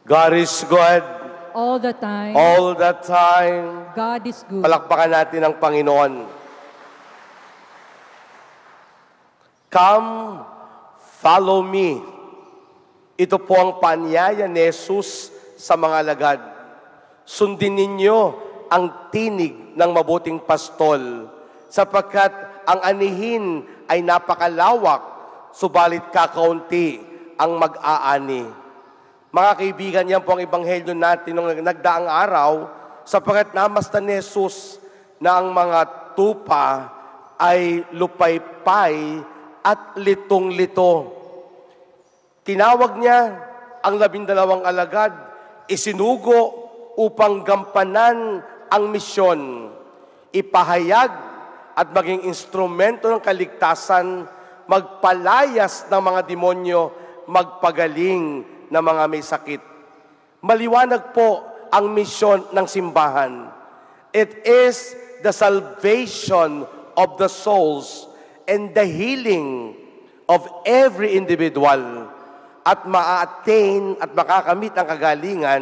God is good All the time. all the time. God is good. Palakpakan natin ang Panginoon. Come, follow me. Ito po ang paanyaya ni Jesus sa mga alagad. Sundin ninyo ang tinig ng mabuting pastol, sapagkat ang anihin ay napakalawak, subalit kakaunti ang mag-aani. Mga kaibigan, yan po ang ebanghelyo natin nung nagdaang araw, sapagkat namastan ni Jesus na ang mga tupa ay lupaypay at litong-lito. Tinawag niya ang 12 alagad, isinugo upang gampanan ang misyon, ipahayag at maging instrumento ng kaligtasan, magpalayas ng mga demonyo, magpagaling ng mga may sakit. Maliwanag po ang misyon ng simbahan. It is the salvation of the souls and the healing of every individual, at ma-attain at makakamit ang kagalingan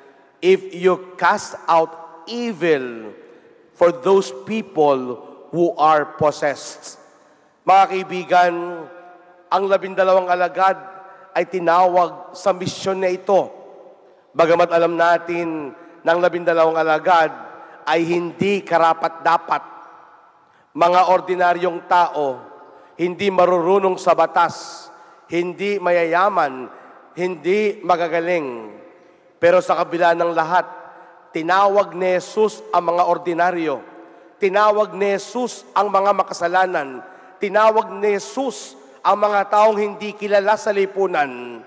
if you cast out evil for those people who are possessed. Mga kaibigan, ang 12 alagad ay tinawag sa misyon na ito. Bagamat alam natin ng 12 alagad ay hindi karapat-dapat. Mga ordinaryong tao, hindi marurunong sa batas, hindi mayayaman, hindi magagaling. Pero sa kabila ng lahat, tinawag ni Jesus ang mga ordinaryo. Tinawag ni Jesus ang mga makasalanan. Tinawag ni Jesus ang mga taong hindi kilala sa lipunan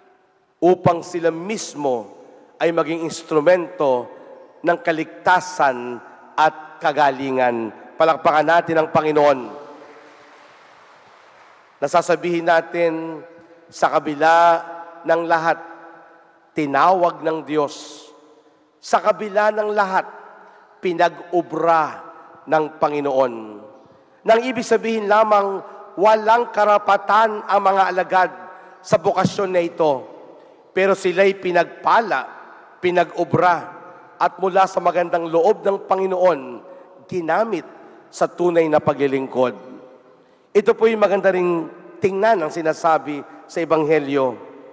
upang sila mismo ay maging instrumento ng kaligtasan at kagalingan. Palakpakan natin ang Panginoon. Nasasabihin natin, sa kabila ng lahat, tinawag ng Diyos. Sa kabila ng lahat, pinag-ubra ng Panginoon. Nang ibig sabihin lamang, walang karapatan ang mga alagad sa bukasyon na ito. Pero sila'y pinagpala, pinag-ubra, at mula sa magandang loob ng Panginoon, ginamit sa tunay na paglilingkod. Ito po yung maganda ring tingnan ang sinasabi sa Ebanghelyo.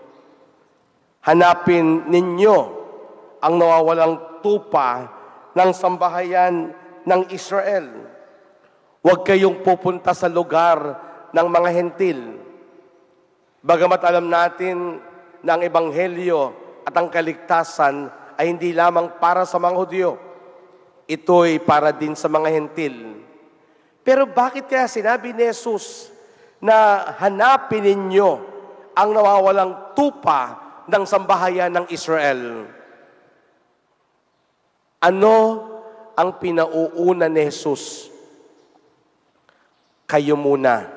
Hanapin ninyo ang nawawalang tupa ng sambahayan ng Israel. Huwag kayong pupunta sa lugar ng mga hentil. Bagamat alam natin na ang Ebanghelyo at ang kaligtasan ay hindi lamang para sa mga Hudyo. Ito'y para din sa mga hentil. Pero bakit kaya sinabi ni Jesus na hanapin ninyo ang nawawalang tupa ng sambahayan ng Israel? Ano ang pinauuna ni Jesus? Kayo muna.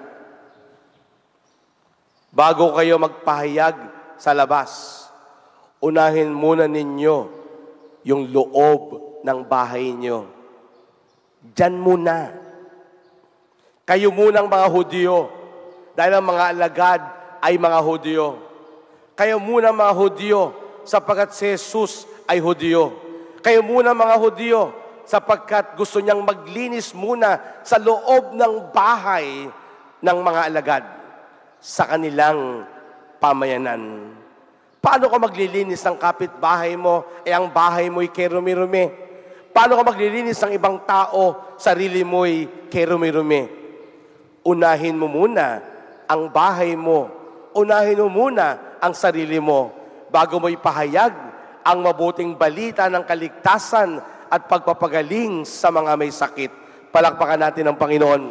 Bago kayo magpahayag sa labas, unahin muna ninyo yung loob ng bahay nyo. Diyan muna. Kayo munang mga Hudyo, dahil ang mga alagad ay mga Hudyo. Kayo muna mga Hudyo, sapagkat si Jesus ay Hudyo. Kayo muna mga Hudyo, sapagkat gusto niyang maglinis muna sa loob ng bahay ng mga alagad sa kanilang pamayanan. Paano ka maglilinis ng kapitbahay mo, ang bahay mo'y kerumi-rumi? Paano ka maglilinis ng ibang tao, sarili mo'y kerumi-rumi? Unahin mo muna ang bahay mo. Unahin mo muna ang sarili mo bago mo ipahayag ang mabuting balita ng kaligtasan at pagpapagaling sa mga may sakit. Palakpakan natin ang Panginoon.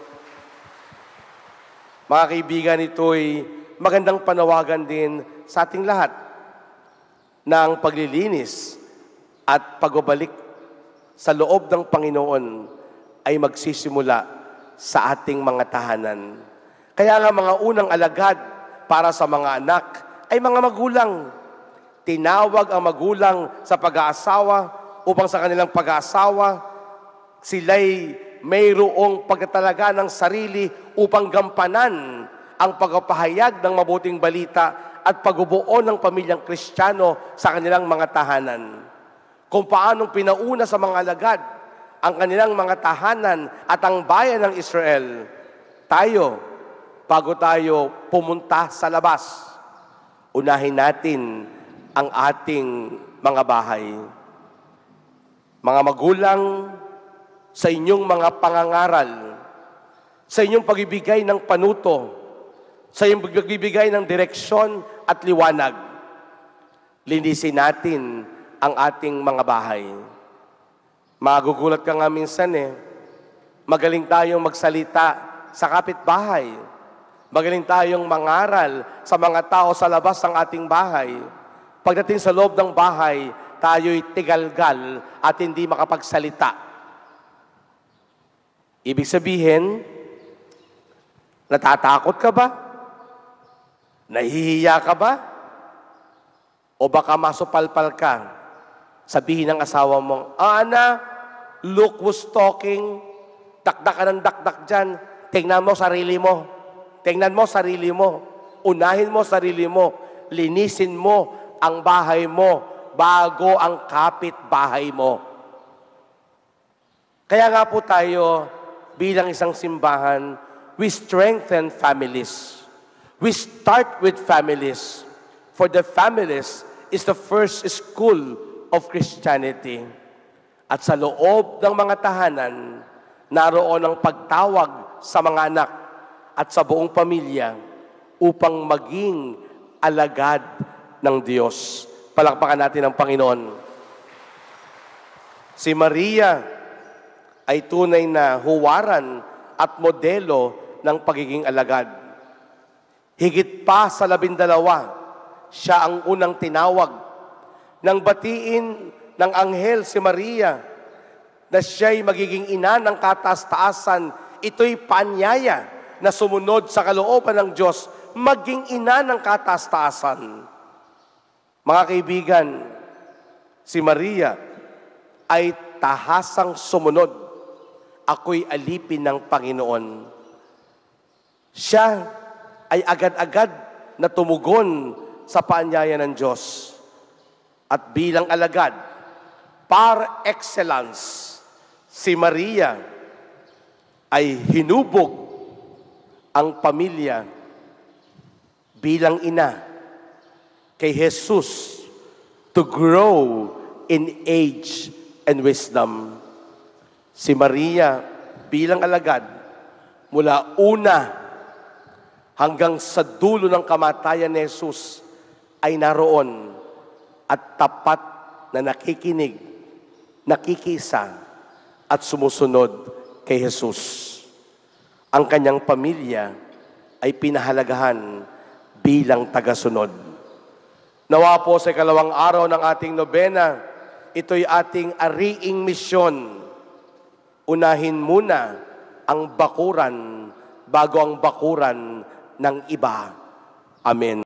Mga kaibigan, ito'y magandang panawagan din sa ating lahat ng paglilinis at pagbabalik sa loob ng Panginoon ay magsisimula sa ating mga tahanan. Kaya nga mga unang alagad para sa mga anak ay mga magulang. Tinawag ang magulang sa pag-aasawa upang sa kanilang pag-aasawa, sila'y mayroong pagtatalaga ng sarili upang gampanan ang pagpapahayag ng mabuting balita at pagbubuo ng pamilyang Kristiyano sa kanilang mga tahanan. Kung paanong pinauna sa mga alagad ang kanilang mga tahanan at ang bayan ng Israel, tayo, bago tayo pumunta sa labas, unahin natin ang ating mga bahay. Mga magulang, sa inyong mga pangangaral, sa inyong pagbibigay ng panuto, sa inyong pagbibigay ng direksyon at liwanag, linisin natin ang ating mga bahay. Magugulat ka nga minsan magaling tayong magsalita sa kapitbahay. Magaling tayong mangaral sa mga tao sa labas ng ating bahay. Pagdating sa loob ng bahay, tayo'y tigalgal at hindi makapagsalita. Ibig sabihin, natatakot ka ba? Nahihiya ka ba? O baka masupalpal ka? Sabihin ng asawa mo, Ana, look who's talking. Dakdak ka ng dakdak dyan. Tingnan mo sarili mo. Tingnan mo sarili mo. Unahin mo sarili mo. Linisin mo ang bahay mo bago ang kapitbahay mo. Kaya nga po tayo, bilang isang simbahan, we strengthen families. We start with families. For the families is the first school of Christianity. At sa loob ng mga tahanan, naroon ang pagtawag sa mga anak at sa buong pamilya upang maging alagad ng Diyos. Palakpakan natin ang Panginoon. Si Maria ay tunay na huwaran at modelo ng pagiging alagad. Higit pa sa 12, siya ang unang tinawag. Nang batiin ng anghel si Maria na siya'y magiging ina ng kataas-taasan, ito'y paanyaya na sumunod sa kalooban ng Diyos, maging ina ng kataas-taasan. Mga kaibigan, si Maria ay tahasang sumunod. Ako'y alipin ng Panginoon. Siya ay agad-agad na tumugon sa paanyaya ng Diyos. At bilang alagad, par excellence, si Maria ay hinubog ang pamilya bilang ina kay Jesus to grow in age and wisdom. Si Maria bilang alagad, mula una hanggang sa dulo ng kamatayan ni Jesus, ay naroon at tapat na nakikinig, nakikisa at sumusunod kay Jesus. Ang kanyang pamilya ay pinahalagahan bilang tagasunod. Nawa po sa ikalawang araw ng ating nobena, ito'y ating ariing misyon. Unahin muna ang bakuran bago ang bakuran ng iba. Amen.